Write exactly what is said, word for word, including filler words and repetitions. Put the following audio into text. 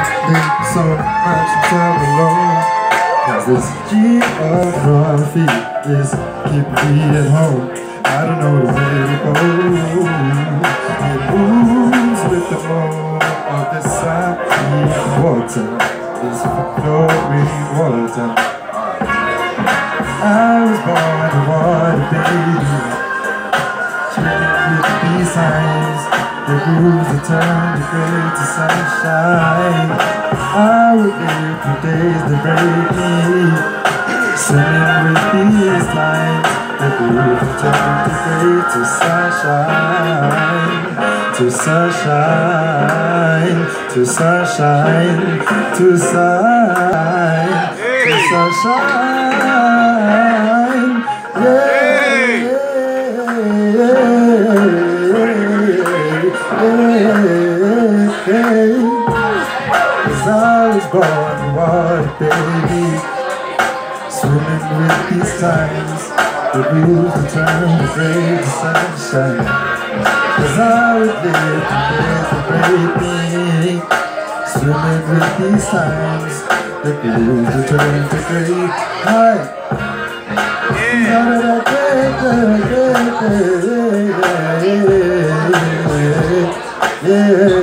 think so much time alone, 'cause this geography is keeping me at home. I don't know the way to go. It moves with the flow of this salty water, this flowing water. I was born a water baby, swimming with these signs. The grooves that turn the gray to sunshine. I would live through days that break me, swimming with these lines. The grooves that turn the gray to sunshine, to sunshine, to sunshine, to sunshine, to sunshine. Yeah. Cause I was born a water baby, swimming with these times. The rules that turn the gray to sunshine. Cause I would live the days that break me, swimming with these times. The rules that turn the gray. Hi. Yeah. Yeah.